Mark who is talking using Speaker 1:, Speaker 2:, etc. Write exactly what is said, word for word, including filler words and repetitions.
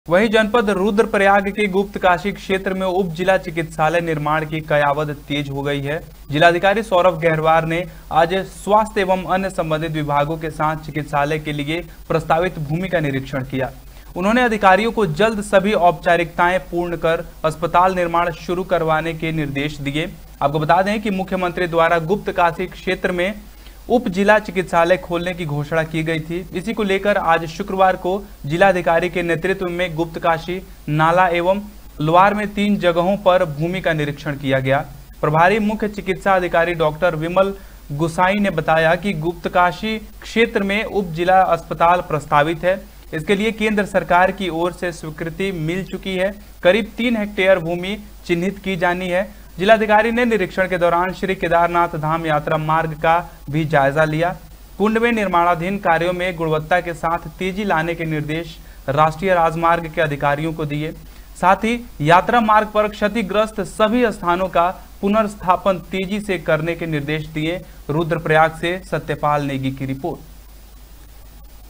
Speaker 1: वहीं जनपद रुद्रप्रयाग के गुप्तकाशी क्षेत्र में उप जिला चिकित्सालय निर्माण की कयावत तेज हो गई है। जिलाधिकारी सौरभ गहरवार ने आज स्वास्थ्य एवं अन्य संबंधित विभागों के साथ चिकित्सालय के लिए प्रस्तावित भूमि का निरीक्षण किया। उन्होंने अधिकारियों को जल्द सभी औपचारिकताएं पूर्ण कर अस्पताल निर्माण शुरू करवाने के निर्देश दिए। आपको बता दें कि मुख्यमंत्री द्वारा गुप्तकाशी क्षेत्र में उप जिला चिकित्सालय खोलने की घोषणा की गई थी। इसी को लेकर आज शुक्रवार को जिलाधिकारी के नेतृत्व में गुप्तकाशी, नाला एवं लोहार में तीन जगहों पर भूमि का निरीक्षण किया गया। प्रभारी मुख्य चिकित्सा अधिकारी डॉक्टर विमल गुसाई ने बताया कि गुप्तकाशी क्षेत्र में उप जिला अस्पताल प्रस्तावित है। इसके लिए केंद्र सरकार की ओर से स्वीकृति मिल चुकी है। करीब तीन हेक्टेयर भूमि चिन्हित की जानी है। जिलाधिकारी ने निरीक्षण के दौरान श्री केदारनाथ धाम यात्रा मार्ग का भी जायजा लिया। कुंड में निर्माणाधीन कार्यों में गुणवत्ता के साथ तेजी लाने के निर्देश राष्ट्रीय राजमार्ग के अधिकारियों को दिए। साथ ही यात्रा मार्ग पर क्षतिग्रस्त सभी स्थानों का पुनर्स्थापन तेजी से करने के निर्देश दिए। रुद्रप्रयाग से सत्यपाल नेगी की रिपोर्ट।